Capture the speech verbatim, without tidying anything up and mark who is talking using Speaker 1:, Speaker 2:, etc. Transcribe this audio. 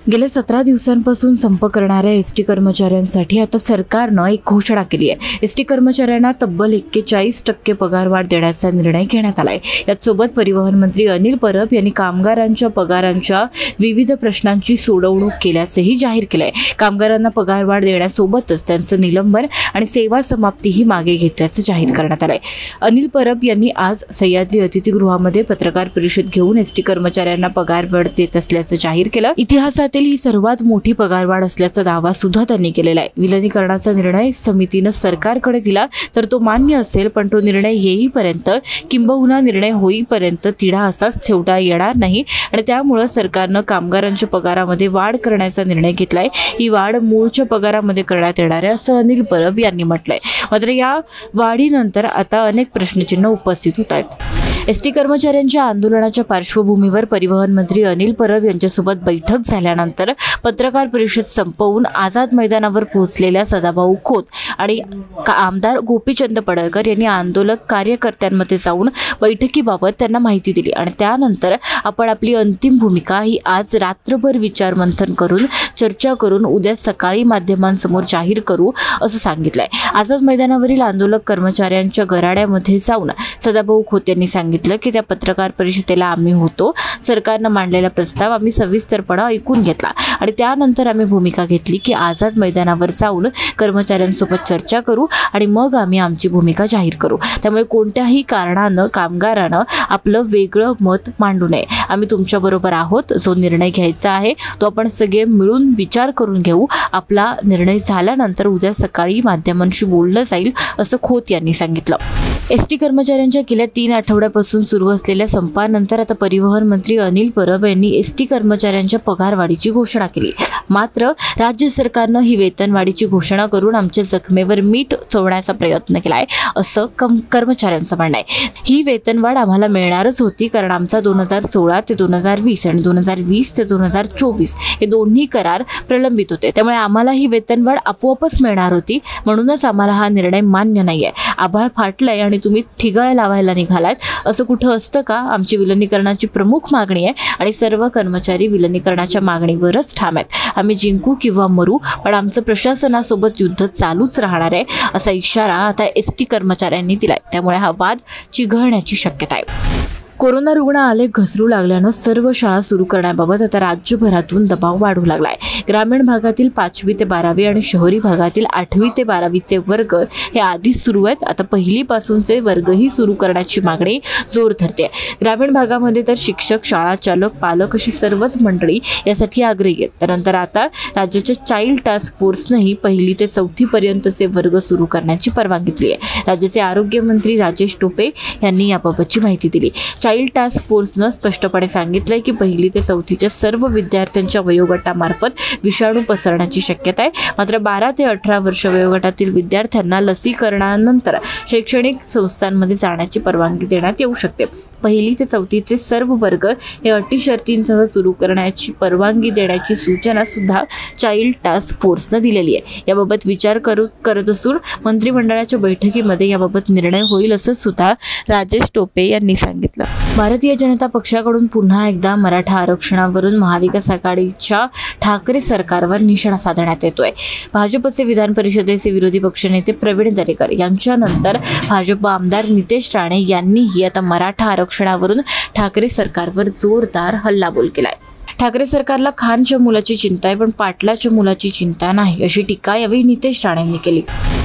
Speaker 1: गेल्या सतरा दिवसांपासून संप करणाऱ्या एसटी कर्मचाऱ्यांसाठी आता सरकारनं एक घोषणा केली आहे। एसटी कर्मचाऱ्यांना तब्बल एक्केचाळीस टक्के पगारवाढ देण्याचा निर्णय घेण्यात आलाय। यात सोबत परिवहन मंत्री अनिल परब यांनी कामगारांच्या पगारांच्या विविध प्रश्नांची सोडवणूक केल्याचंही जाहीर केलंय। कामगारांना पगारवाढ देण्यासोबतच त्यांचं निलंबन आणि सेवा समाप्तीही मागे घेतल्याचं जाहीर करण्यात आलंय। अनिल परब यांनी आज सह्याद्री अतिथीगृहामध्ये पत्रकार परिषद घेऊन एसटी कर्मचाऱ्यांना पगारवाढ देत असल्याचं जाहीर केलं। इतिहासातील ही सर्वात मोठी पगारवाढ असल्याचा दावा सुद्धा त्यांनी केलेला आहे। विलिनीकरणाचा निर्णय समितीने सरकारकडे दिला तर तो मान्य असेल, पण तो निर्णय येईपर्यंत किंबहुना निर्णय होईपर्यंत तिढा असाच ठेवता येणार नाही आणि त्यामुळे सरकारनं कामगारांच्या पगारामध्ये वाढ करण्याचा निर्णय घेतलाय। ही वाढ मूळच्या पगारामध्ये करण्यात येणार आहे असं अनिल परब यांनी म्हटलंय। मात्र या वाढीनंतर आता अनेक प्रश्नचिन्ह उपस्थित होत आहेत। एसटी कर्मचाऱ्यांच्या आंदोलनाच्या पार्श्वभूमीवर परिवहन मंत्री अनिल परब यांच्यासोबत बैठक झाल्यानंतर पत्रकार परिषद संपवून आझाद मैदानावर पोहोचलेल्या सदाभाऊ खोत आणि आमदार गोपीचंद पडळकर यांनी आंदोलक कार्यकर्त्यांमध्ये जाऊन बैठकीबाबत त्यांना माहिती दिली आणि त्यानंतर आपण आपली अंतिम भूमिका ही आज रात्रभर विचारमंथन करून चर्चा करून उद्या सकाळी माध्यमांसमोर जाहीर करू असं सांगितलंय। आझाद मैदानावरील आंदोलक कर्मचाऱ्यांच्या गराड्यामध्ये जाऊन सदाभाऊ खोत यांनी सांगितलं की त्या पत्रकार परिषदेला आम्ही होतो, सरकारनं मांडलेला प्रस्ताव आम्ही सविस्तरपणे ऐकून घेतला आणि त्यानंतर आम्ही भूमिका घेतली की आझाद मैदानावर जाऊन कर्मचाऱ्यांसोबत चर्चा करू आणि मग आम्ही आमची भूमिका जाहीर करू। त्यामुळे कोणत्याही कारणानं कामगारानं आपलं वेगळं मत मांडू नये। आम्ही तुमच्याबरोबर आहोत। जो निर्णय घ्यायचा आहे तो आपण सगळे मिळून विचार करून घेऊ। आपला निर्णय झाल्यानंतर उद्या सकाळी माध्यमांशी बोललं जाईल असं खोत यांनी सांगितलं। एसटी कर्मचाऱ्यांच्या गेल्या तीन आठवड्यापासून सुरू असलेल्या संपानंतर आता परिवहन मंत्री अनिल परब यांनी एसटी कर्मचाऱ्यांच्या पगारवाढीची घोषणा केली। मात्र राज्य सरकारनं ही वेतनवाढीची घोषणा करून आमच्या जखमेवर मीठ चोळण्याचा प्रयत्न केलाय असं कर्मचाऱ्यांचं म्हणणं आहे। ही वेतनवाढ आम्हाला मिळणारच होती कारण आमचा दोन हजार सोळा ते दोन हजार वीस आणि दोन हजार वीस ते दोन हजार चोवीस हे दोन्ही करार प्रलंबित होते, त्यामुळे आम्हाला ही वेतनवाढ आपोआपच मिळणार होती। म्हणूनच आम्हाला हा निर्णय मान्य नाहीये। आभाळ फाटलंय आणि तुम्ही ठिगळ लावायला निघालात असं कुठं असतं का? आमची विलिनीकरणाची प्रमुख मागणी आहे आणि सर्व कर्मचारी विलिनीकरणाच्या मागणीवरच ठाम आहेत। आम्ही जिंकू किंवा मरू, पण आमचं प्रशासनासोबत युद्ध चालूच राहणार आहे असा इशारा आता एसटी कर्मचाऱ्यांनी दिलाय। त्यामुळे हा वाद चिघळण्याची शक्यता आहे। कोरोना रुग्ण आले घसरू लागल्यानं सर्व शाळा सुरू करण्याबाबत आता राज्यभरातून दबाव वाढू लागलाय। ग्रामीण भागातील पाचवी ते बारावी आणि शहरी भागातील आठवी ते बारावीचे वर्ग हे आधीच सुरू आहेत। आता पहिली पासूनचे वर्गही सुरू करण्याची मागणी जोर धरते। ग्रामीण भागामध्ये तर शिक्षक, शाळा चालक, पालक अशी सर्वच मंडळी यासाठी आग्रही आहेत। त्यानंतर आता राज्याच्या चाइल्ड टास्क फोर्सनेही पहिली ते चौथी पर्यंतचे वर्ग सुरू करण्याची परवानगी दिली आहे। राज्याचे आरोग्य मंत्री राजेश टोपे यांनी याबाबतची माहिती दिली। चाइल्ड टास्क फोर्सनं स्पष्टपणे सांगितलंय की पहिली ते चौथीच्या सर्व विद्यार्थ्यांच्या वयोगटामार्फत विषाणू पसरण्याची शक्यता आहे। मात्र बारा ते अठरा वर्ष वयोगटातील विद्यार्थ्यांना लसीकरणानंतर शैक्षणिक संस्थांमध्ये जाण्याची परवानगी देण्यात येऊ शकते। पहिली ते चौथीचे सर्व वर्ग हे अटी शर्तींसह सुरू करण्याची परवानगी देण्याची सूचना सुद्धा चाइल्ड टास्क फोर्सनं दिलेली आहे। याबाबत विचार करू करत असून मंत्रिमंडळाच्या बैठकीमध्ये याबाबत निर्णय होईल असं सुद्धा राजेश टोपे यांनी सांगितलं। भारतीय जनता पक्षाकडून पुन्हा एकदा मराठा आरक्षणावरून महाविकास आघाडीच्या ठाकरे सरकारवर निशाणा साधण्यात येतोय। भाजपचे विधान परिषदेचे विरोधी पक्षनेते प्रवीण दरेकर यांच्यानंतर भाजप आमदार नितेश राणे यांनीही आता मराठा आरक्षणावरून ठाकरे सरकारवर जोरदार हल्लाबोल केलाय। ठाकरे सरकारला खानच्या मुलाची चिंता आहे पण पाटलाच्या मुलाची चिंता नाही अशी टीका यावेळी नितेश राणेंनी केली।